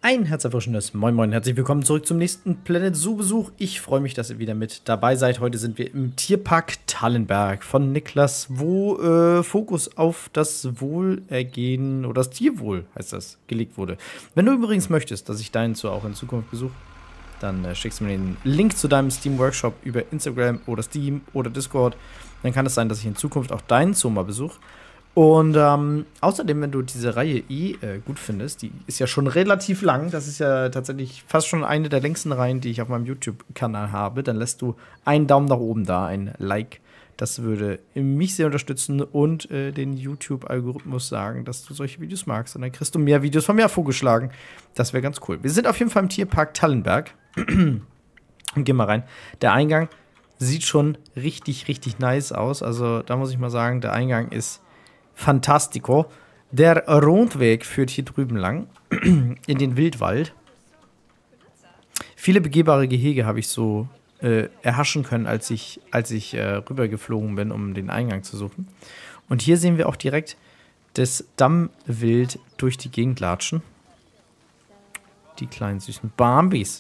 Ein herzerfrischendes Moin Moin, herzlich willkommen zurück zum nächsten Planet Zoo Besuch. Ich freue mich, dass ihr wieder mit dabei seid. Heute sind wir im Tierpark Tallenberg von Niklas, wo Fokus auf das Wohlergehen oder das Tierwohl, heißt das, gelegt wurde. Wenn du übrigens möchtest, dass ich deinen Zoo auch in Zukunft besuche, dann schickst du mir den Link zu deinem Steam-Workshop über Instagram oder Steam oder Discord. Dann kann es sein, dass ich in Zukunft auch deinen Zoo mal besuche. Und außerdem, wenn du diese Reihe gut findest, die ist ja schon relativ lang, das ist ja tatsächlich fast schon eine der längsten Reihen, die ich auf meinem YouTube-Kanal habe, dann lässt du einen Daumen nach oben da, ein Like. Das würde mich sehr unterstützen und den YouTube-Algorithmus sagen, dass du solche Videos magst. Und dann kriegst du mehr Videos von mir vorgeschlagen. Das wäre ganz cool. Wir sind auf jeden Fall im Tierpark Tallenberg. Und gehen mal rein. Der Eingang sieht schon richtig, richtig nice aus. Also da muss ich mal sagen, der Eingang ist fantastico. Der Rundweg führt hier drüben lang in den Wildwald. Viele begehbare Gehege habe ich so erhaschen können, als ich rübergeflogen bin, um den Eingang zu suchen. Und hier sehen wir auch direkt das Dammwild durch die Gegend latschen. Die kleinen süßen Bambis.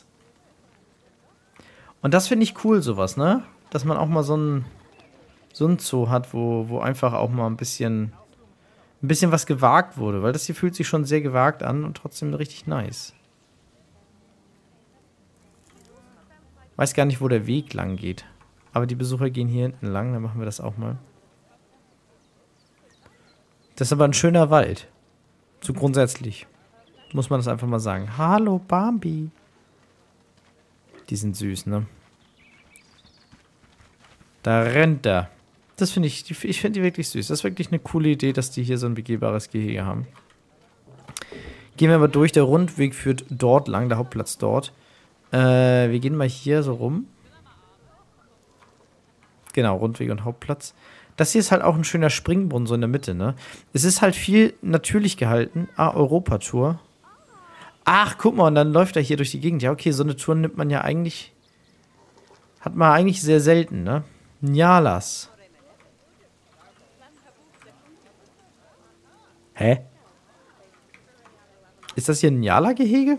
Und das finde ich cool, sowas, ne? Dass man auch mal so ein Zoo hat, wo einfach auch mal ein bisschen was gewagt wurde. Weil das hier fühlt sich schon sehr gewagt an und trotzdem richtig nice. Weiß gar nicht, wo der Weg lang geht. Aber die Besucher gehen hier hinten lang, dann machen wir das auch mal. Das ist aber ein schöner Wald. So grundsätzlich. Muss man das einfach mal sagen. Hallo, Bambi. Die sind süß, ne? Da rennt er. Das finde ich finde die wirklich süß. Das ist wirklich eine coole Idee, dass die hier so ein begehbares Gehege haben. Gehen wir mal durch. Der Rundweg führt dort lang, der Hauptplatz dort. Wir gehen mal hier so rum. Genau, Rundweg und Hauptplatz. Das hier ist halt auch ein schöner Springbrunnen, so in der Mitte, ne? Es ist halt viel natürlich gehalten. Ah, Europatour. Ach, guck mal, und dann läuft er hier durch die Gegend. Ja, okay, so eine Tour nimmt man ja eigentlich... Hat man eigentlich sehr selten, ne? Njalas. Hä? Ist das hier ein Njala-Gehege?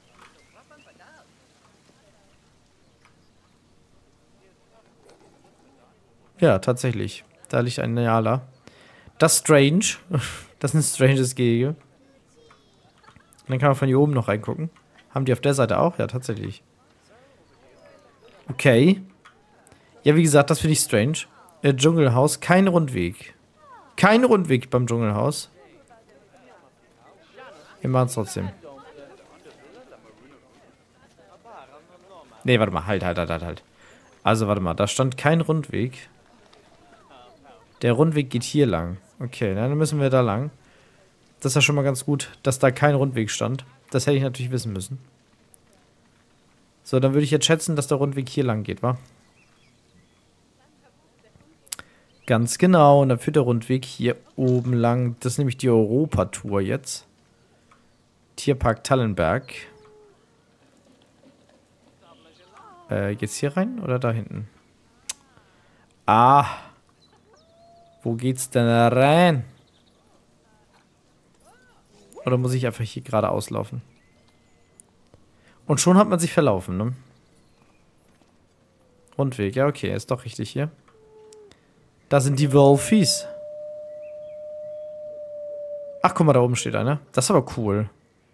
Ja, tatsächlich. Da liegt ein Njala. Das ist strange. Das ist ein stranges Gehege. Und dann kann man von hier oben noch reingucken. Haben die auf der Seite auch? Ja, tatsächlich. Okay. Ja, wie gesagt, das finde ich strange. Dschungelhaus, kein Rundweg. Kein Rundweg beim Dschungelhaus. Wir machen es trotzdem. Nee, warte mal. Halt. Also, warte mal. Da stand kein Rundweg. Der Rundweg geht hier lang. Okay, dann müssen wir da lang. Das ist ja schon mal ganz gut, dass da kein Rundweg stand. Das hätte ich natürlich wissen müssen. So, dann würde ich jetzt schätzen, dass der Rundweg hier lang geht, wa? Ganz genau. Und dann führt der Rundweg hier oben lang. Das ist nämlich die Europatour jetzt. Tierpark Tallenberg. Geht's hier rein oder da hinten? Ah. Wo geht's denn rein? Oder muss ich einfach hier geradeaus laufen? Und schon hat man sich verlaufen, ne? Rundweg, ja okay, ist doch richtig hier. Da sind die Wölfis. Ach, guck mal, da oben steht einer. Das ist aber cool.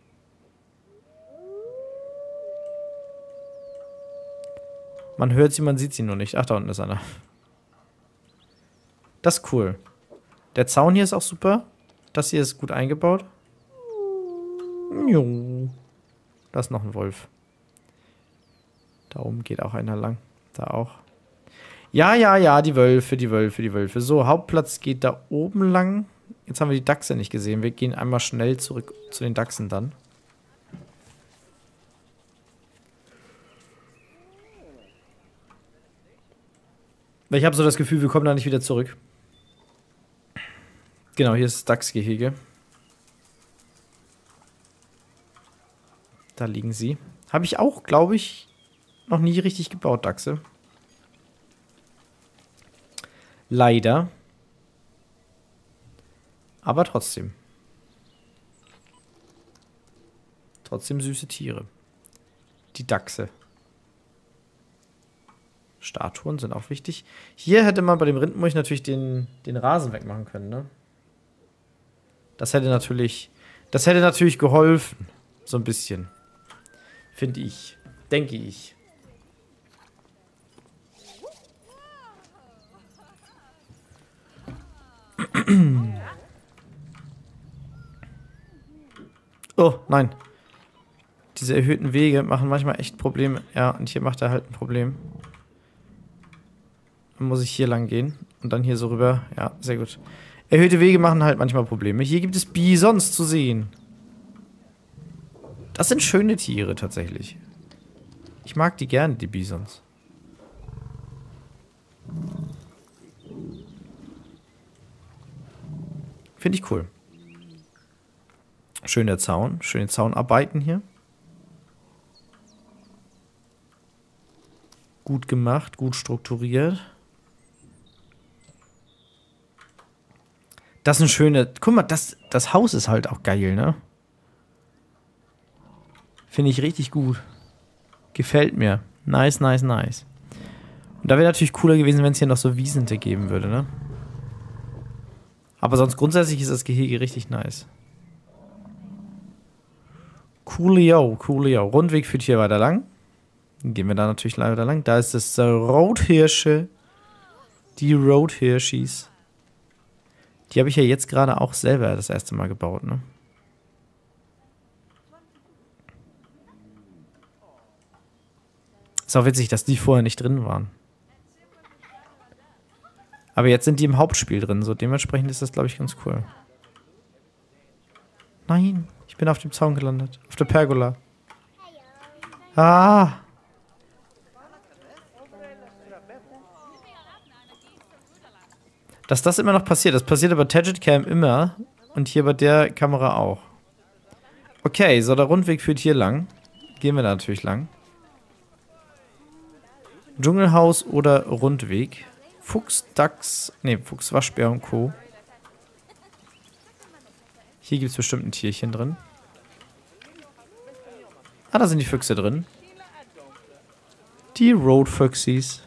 Man hört sie, man sieht sie nur nicht. Ach, da unten ist einer. Das ist cool. Der Zaun hier ist auch super. Das hier ist gut eingebaut. Jo. Da ist noch ein Wolf. Da oben geht auch einer lang. Da auch. Ja, die Wölfe. So, Hauptplatz geht da oben lang. Jetzt haben wir die Dachse nicht gesehen. Wir gehen einmal schnell zurück zu den Dachsen dann. Weil ich habe so das Gefühl, wir kommen da nicht wieder zurück. Genau, hier ist das Dachsgehege. Da liegen sie. Habe ich auch, glaube ich, noch nie richtig gebaut, Dachse. Leider. Aber trotzdem. Trotzdem süße Tiere. Die Dachse. Statuen sind auch wichtig. Hier hätte man bei dem Rindmulch natürlich den Rasen wegmachen können, ne? Das hätte natürlich geholfen. So ein bisschen. Finde ich. Denke ich. Oh, nein. Diese erhöhten Wege machen manchmal echt Probleme. Ja, und hier macht er halt ein Problem. Dann muss ich hier lang gehen. Und dann hier so rüber. Ja, sehr gut. Erhöhte Wege machen halt manchmal Probleme. Hier gibt es Bisons zu sehen. Das sind schöne Tiere tatsächlich. Ich mag die gerne, die Bisons. Finde ich cool. Schöner Zaun. Schöne Zaunarbeiten hier. Gut gemacht, gut strukturiert. Das ist ein schöner... Guck mal, das Haus ist halt auch geil, ne? Finde ich richtig gut. Gefällt mir. Nice, nice, nice. Und da wäre natürlich cooler gewesen, wenn es hier noch so Wiesente geben würde, ne? Aber sonst grundsätzlich ist das Gehege richtig nice. Coolio, coolio. Rundweg führt hier weiter lang. Dann gehen wir da natürlich leider lang. Da ist das Rothirsche. Die Rothirschis. Die habe ich ja jetzt gerade auch selber das erste Mal gebaut, ne? Ist auch witzig, dass die vorher nicht drin waren. Aber jetzt sind die im Hauptspiel drin, so dementsprechend ist das, glaube ich, ganz cool. Nein, ich bin auf dem Zaun gelandet. Auf der Pergola. Ah! Dass das immer noch passiert. Das passiert aber Tagit Cam immer. Und hier bei der Kamera auch. Okay, so der Rundweg führt hier lang. Gehen wir da natürlich lang. Dschungelhaus oder Rundweg. Fuchs, Dachs, ne, Fuchs, Waschbär und Co. Hier gibt es bestimmt ein Tierchen drin. Ah, da sind die Füchse drin. Die Roadfüchsis.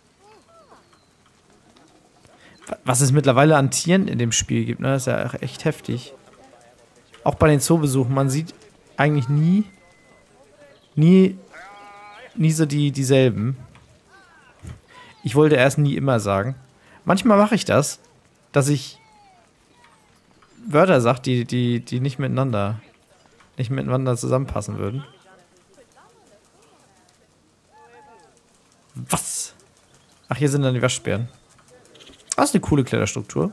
Was es mittlerweile an Tieren in dem Spiel gibt, ne, ist ja echt heftig. Auch bei den Zoobesuchen, man sieht eigentlich nie so dieselben. Ich wollte erst nie immer sagen. Manchmal mache ich das, dass ich Wörter sage, die nicht miteinander zusammenpassen würden. Was? Ach, hier sind dann die Waschbären. Das ist eine coole Kletterstruktur.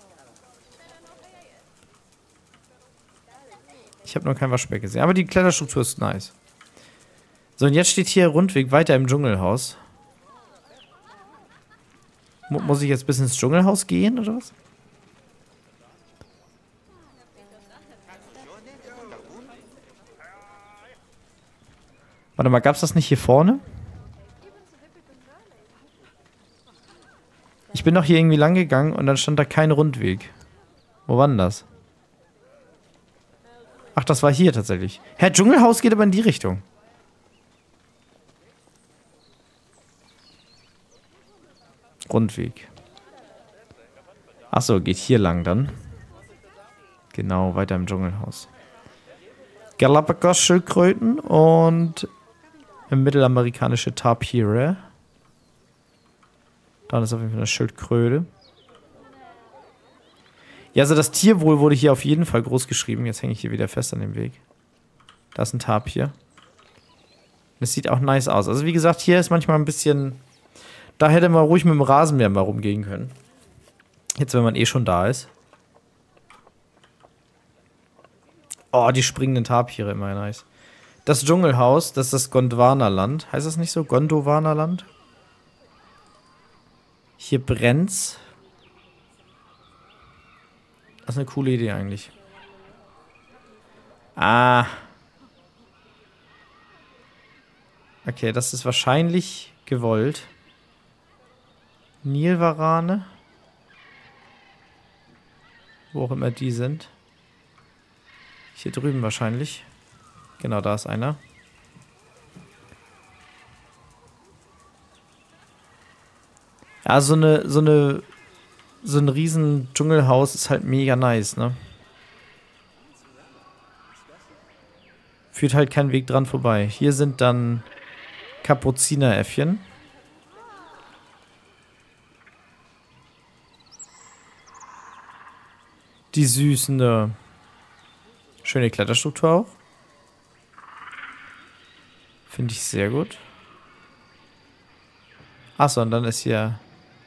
Ich habe noch kein Waschbär gesehen, aber die Kletterstruktur ist nice. So, und jetzt steht hier Rundweg weiter im Dschungelhaus. Muss ich jetzt bis ins Dschungelhaus gehen, oder was? Warte mal, gab's das nicht hier vorne? Ich bin doch hier irgendwie lang gegangen und dann stand da kein Rundweg. Wo war denn das? Ach, das war hier tatsächlich. Hä, Dschungelhaus geht aber in die Richtung. Rundweg. Achso, geht hier lang dann. Genau, weiter im Dschungelhaus. Galapagos-Schildkröten und mittelamerikanische Tapire. Da ist auf jeden Fall eine Schildkröte. Ja, also das Tierwohl wurde hier auf jeden Fall groß geschrieben. Jetzt hänge ich hier wieder fest an dem Weg. Da ist ein Tapir. Das sieht auch nice aus. Also wie gesagt, hier ist manchmal ein bisschen... Da hätte man ruhig mit dem Rasenmäher mal rumgehen können. Jetzt, wenn man eh schon da ist. Oh, die springenden Tapire, immer nice. Das Dschungelhaus, das ist das Gondwana-Land. Heißt das nicht so? Gondwana-Land? Hier brennt's. Das ist eine coole Idee eigentlich. Ah. Okay, das ist wahrscheinlich gewollt. Nilwarane. Wo auch immer die sind. Hier drüben wahrscheinlich. Genau, da ist einer. Ja, so ein riesen Dschungelhaus ist halt mega nice, ne? Führt halt kein Weg dran vorbei. Hier sind dann Kapuzineräffchen. Die süßen, ne? Schöne Kletterstruktur auch. Finde ich sehr gut. Achso, und dann ist hier...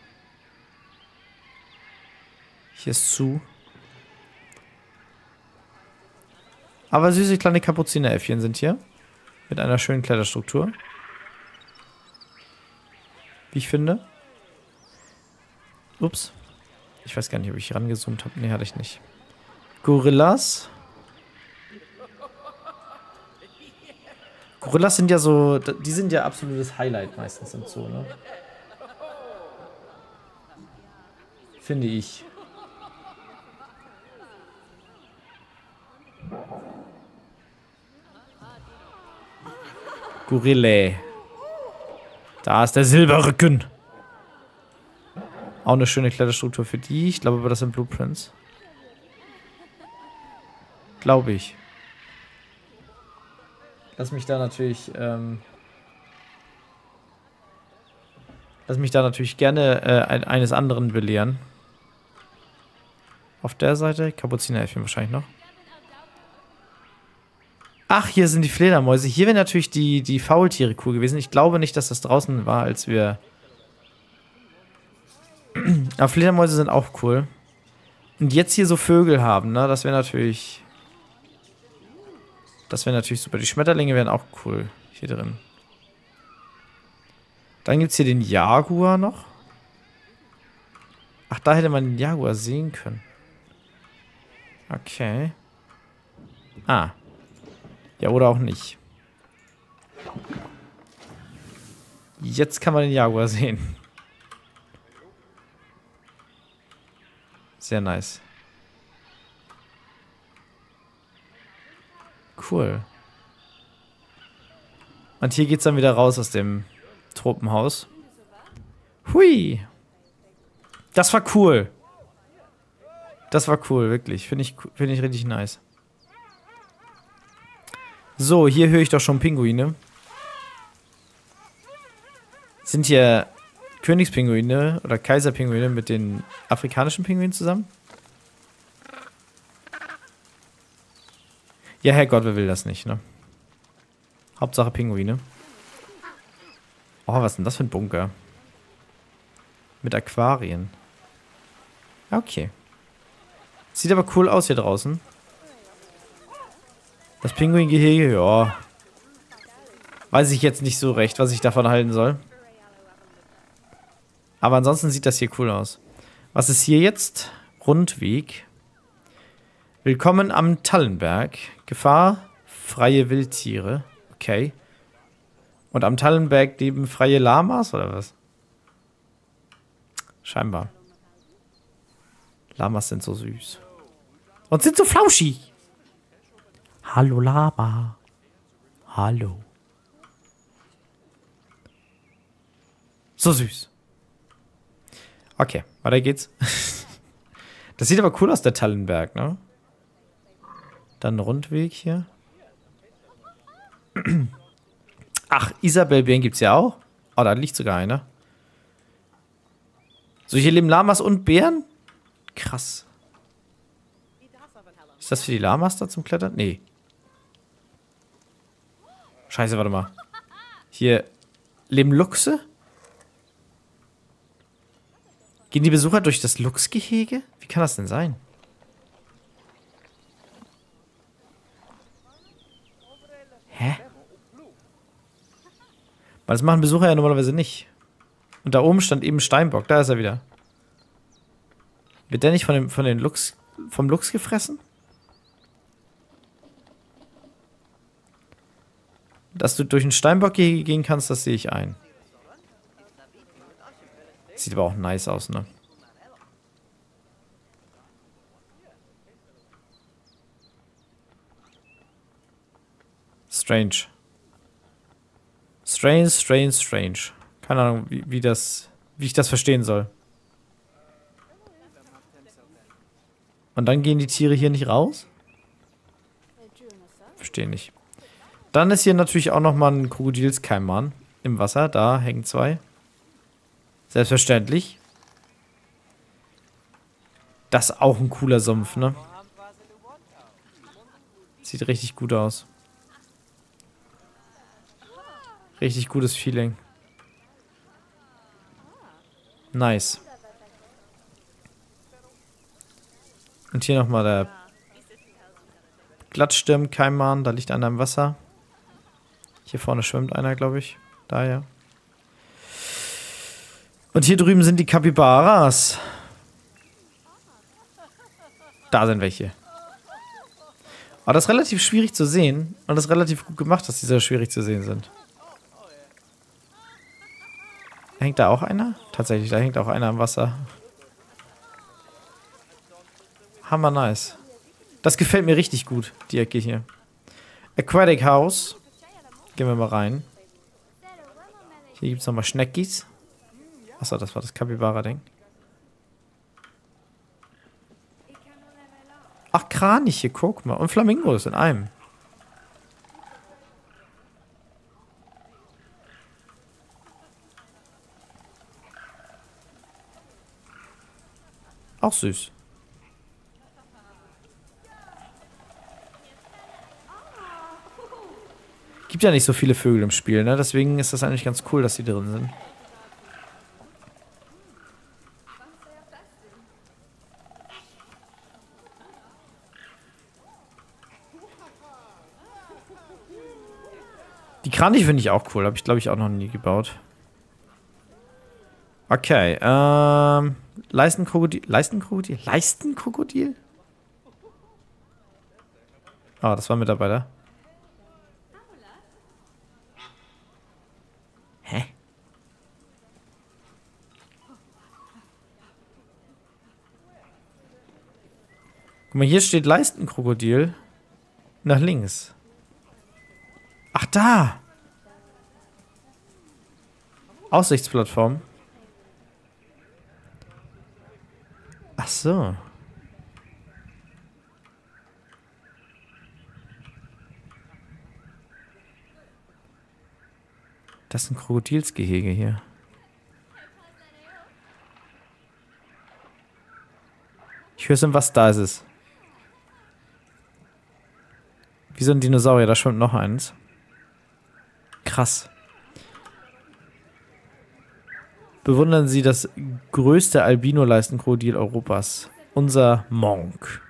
Hier ist zu. Aber süße kleine Kapuzineräffchen sind hier. Mit einer schönen Kletterstruktur. Wie ich finde. Ups. Ich weiß gar nicht, ob ich rangezoomt habe. Nee, hatte ich nicht. Gorillas. Gorillas sind ja so... Die sind ja absolutes Highlight meistens im Zoo, ne? Finde ich. Gorille. Da ist der Silberrücken. Auch eine schöne Kletterstruktur für die. Ich glaube aber, das sind Blueprints. Glaube ich. Lass mich da natürlich gerne eines anderen belehren. Auf der Seite Kapuzineräffchen wahrscheinlich noch. Ach, hier sind die Fledermäuse. Hier wäre natürlich die Faultiere cool gewesen. Ich glaube nicht, dass das draußen war, als wir... Aber Fledermäuse sind auch cool. Und jetzt hier so Vögel haben, ne? Das wäre natürlich... Das wäre natürlich super. Die Schmetterlinge wären auch cool hier drin. Dann gibt es hier den Jaguar noch. Ach, da hätte man den Jaguar sehen können. Okay. Ah. Ja, oder auch nicht. Jetzt kann man den Jaguar sehen. Sehr nice. Cool. Und hier geht's dann wieder raus aus dem Tropenhaus. Hui. Das war cool. Das war cool, wirklich. Finde ich richtig nice. So, hier höre ich doch schon Pinguine. Sind hier Königspinguine oder Kaiserpinguine mit den afrikanischen Pinguinen zusammen? Ja, Herrgott, wer will das nicht, ne? Hauptsache Pinguine. Oh, was ist denn das für ein Bunker? Mit Aquarien. Okay. Sieht aber cool aus hier draußen. Das Pinguingehege, ja. Weiß ich jetzt nicht so recht, was ich davon halten soll. Aber ansonsten sieht das hier cool aus. Was ist hier jetzt? Rundweg. Willkommen am Tallenberg. Gefahr, freie Wildtiere. Okay. Und am Tallenberg leben freie Lamas, oder was? Scheinbar. Lamas sind so süß. Und sind so flauschig. Hallo Lama. Hallo. So süß. Okay, weiter geht's. Das sieht aber cool aus, der Tallenberg, ne? Dann Rundweg hier. Ach, Isabelbären gibt's ja auch. Oh, da liegt sogar einer. So, hier leben Lamas und Bären? Krass. Ist das für die Lamas da zum Klettern? Nee. Scheiße, warte mal. Hier leben Luchse? Gehen die Besucher durch das Luchsgehege? Wie kann das denn sein? Hä? Weil das machen Besucher ja normalerweise nicht. Und da oben stand eben Steinbock. Da ist er wieder. Wird der nicht vom Luchs gefressen? Dass du durch ein Steinbockgehege gehen kannst, das sehe ich ein. Sieht aber auch nice aus, ne? Strange. Strange, strange, strange. Keine Ahnung, wie ich das verstehen soll. Und dann gehen die Tiere hier nicht raus? Verstehe nicht. Dann ist hier natürlich auch nochmal ein Krokodilskeimbahn im Wasser. Da hängen 2. Selbstverständlich. Das ist auch ein cooler Sumpf, ne? Sieht richtig gut aus. Richtig gutes Feeling. Nice. Und hier nochmal der Glattstirn-Keimbahn. Da liegt einer im Wasser. Hier vorne schwimmt einer, glaube ich. Da, ja. Und hier drüben sind die Capybaras. Da sind welche. Aber das ist relativ schwierig zu sehen. Und das ist relativ gut gemacht, dass die so schwierig zu sehen sind. Hängt da auch einer? Tatsächlich, da hängt auch einer im Wasser. Hammer nice. Das gefällt mir richtig gut, die Ecke hier. Aquatic House. Gehen wir mal rein. Hier gibt es nochmal Schneckis. Achso, das war das Capybara-Ding. Ach, Kraniche, guck mal. Und Flamingos in einem. Auch süß. Gibt ja nicht so viele Vögel im Spiel, ne? Deswegen ist das eigentlich ganz cool, dass die drin sind. Die Kraniche finde ich auch cool. Habe ich, glaube ich, auch noch nie gebaut. Okay, Leistenkrokodil. Leistenkrokodil? Leistenkrokodil? Ah, das war Mitarbeiter. Hä? Guck mal, hier steht Leistenkrokodil. Nach links. Ach, da! Aussichtsplattform. Ach so. Das ist ein Krokodilsgehege hier. Ich höre es im was, da ist es. Wie so ein Dinosaurier, da schwimmt noch eins. Krass. Bewundern Sie das größte Albino-Leistenkrokodil Europas. Unser Monk.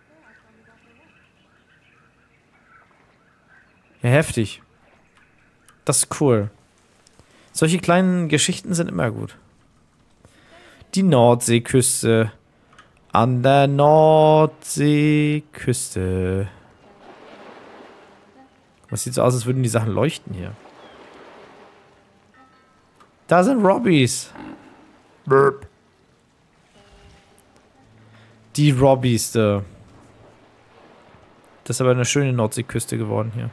Ja, heftig. Das ist cool. Solche kleinen Geschichten sind immer gut. Die Nordseeküste. An der Nordseeküste. Was sieht so aus, als würden die Sachen leuchten hier. Da sind Robbies. Burp. Die Robbies, da. Das ist aber eine schöne Nordseeküste geworden hier.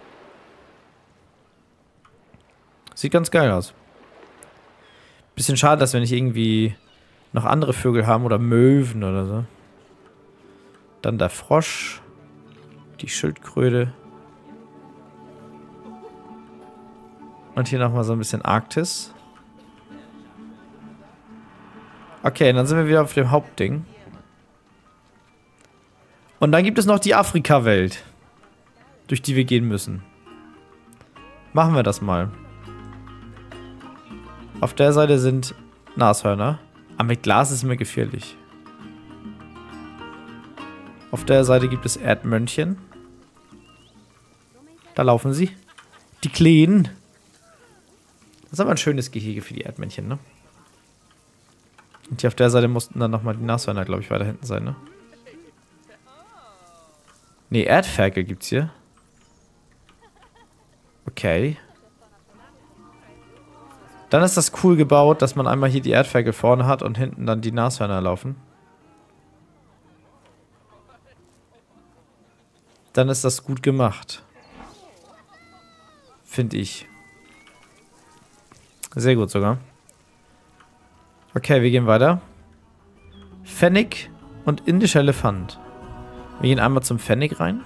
Sieht ganz geil aus. Bisschen schade, dass wir nicht irgendwie noch andere Vögel haben oder Möwen oder so. Dann der Frosch. Die Schildkröte. Und hier nochmal so ein bisschen Arktis. Okay, dann sind wir wieder auf dem Hauptding. Und dann gibt es noch die Afrika-Welt, durch die wir gehen müssen. Machen wir das mal. Auf der Seite sind Nashörner. Aber mit Glas ist mir gefährlich. Auf der Seite gibt es Erdmännchen. Da laufen sie. Die Kleinen. Das ist aber ein schönes Gehege für die Erdmännchen, ne? Und hier auf der Seite mussten dann nochmal die Nashörner, glaube ich, weiter hinten sein, ne? Ne, Erdferkel gibt's hier. Okay. Dann ist das cool gebaut, dass man einmal hier die Erdferkel vorne hat und hinten dann die Nashörner laufen. Dann ist das gut gemacht. Finde ich. Sehr gut sogar. Okay, wir gehen weiter. Pfennig und indischer Elefant. Wir gehen einmal zum Pfennig rein.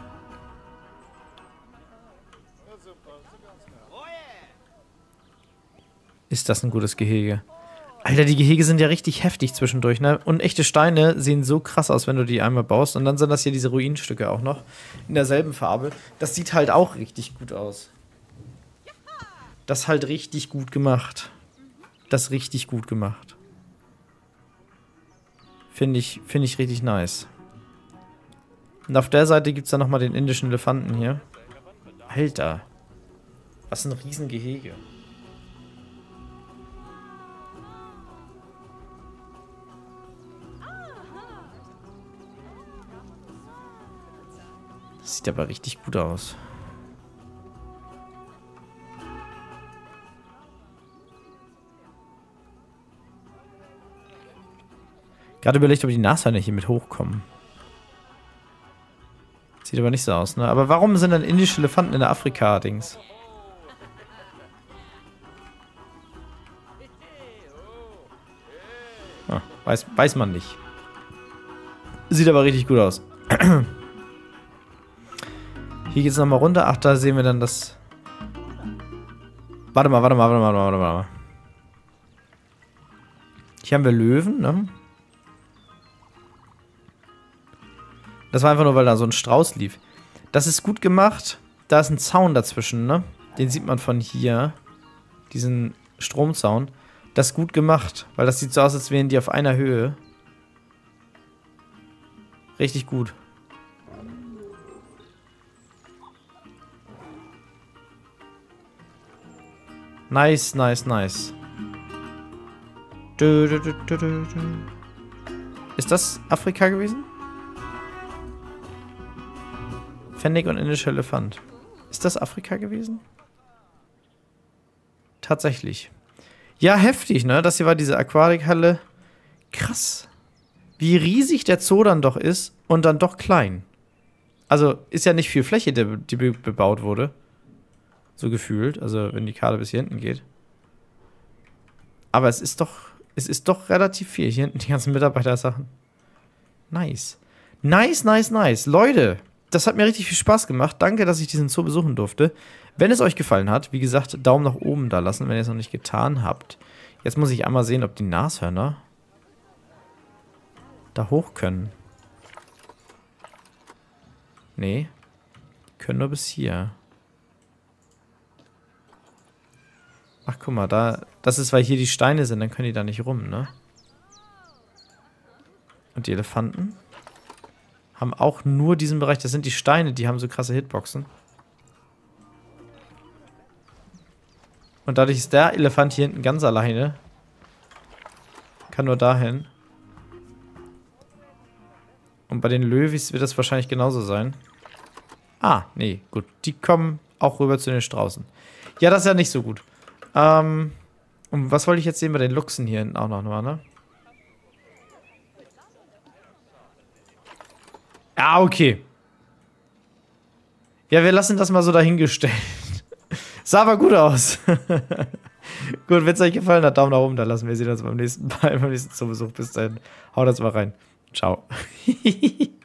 Ist das ein gutes Gehege? Alter, die Gehege sind ja richtig heftig zwischendurch, ne? Und echte Steine sehen so krass aus, wenn du die einmal baust. Und dann sind das hier diese Ruinenstücke auch noch. In derselben Farbe. Das sieht halt auch richtig gut aus. Das ist halt richtig gut gemacht. Das ist richtig gut gemacht. Finde ich richtig nice. Und auf der Seite gibt es dann nochmal den indischen Elefanten hier. Alter. Was ein Riesengehege. Das sieht aber richtig gut aus. Gerade überlegt, ob die Nashörner hier mit hochkommen. Sieht aber nicht so aus, ne? Aber warum sind dann indische Elefanten in der Afrika-Dings? Ah, weiß man nicht. Sieht aber richtig gut aus. Hier geht es nochmal runter. Ach, da sehen wir dann das... Warte mal. Hier haben wir Löwen, ne? Das war einfach nur, weil da so ein Strauß lief. Das ist gut gemacht. Da ist ein Zaun dazwischen, ne? Den sieht man von hier. Diesen Stromzaun. Das ist gut gemacht, weil das sieht so aus, als wären die auf einer Höhe. Richtig gut. Nice. Ist das Afrika gewesen? Pfennig und indischer Elefant. Ist das Afrika gewesen? Tatsächlich. Ja, heftig, ne? Das hier war diese Aquatikhalle. Krass. Wie riesig der Zoo dann doch ist und dann doch klein. Also, ist ja nicht viel Fläche, die bebaut wurde. So gefühlt. Also, wenn die Karte bis hier hinten geht. Aber es ist doch relativ viel. Hier hinten die ganzen Mitarbeitersachen. Nice. Nice. Leute, das hat mir richtig viel Spaß gemacht. Danke, dass ich diesen Zoo besuchen durfte. Wenn es euch gefallen hat, wie gesagt, Daumen nach oben da lassen, wenn ihr es noch nicht getan habt. Jetzt muss ich einmal sehen, ob die Nashörner da hoch können. Nee. Die können nur bis hier. Ach, guck mal, das ist, weil hier die Steine sind, dann können die da nicht rum, ne? Und die Elefanten haben auch nur diesen Bereich. Das sind die Steine, die haben so krasse Hitboxen. Und dadurch ist der Elefant hier hinten ganz alleine. Kann nur dahin. Und bei den Löwis wird das wahrscheinlich genauso sein. Ah, nee, gut. Die kommen auch rüber zu den Straußen. Ja, das ist ja nicht so gut. Und was wollte ich jetzt sehen bei den Luchsen hier hinten auch noch mal, ne? Ja, okay. Ja, wir lassen das mal so dahingestellt. Sah aber gut aus. Gut, wenn es euch gefallen hat, Daumen nach oben, dann lassen wir sehen uns beim nächsten Mal, beim nächsten Besuch. Bis dahin. Haut das mal rein. Ciao.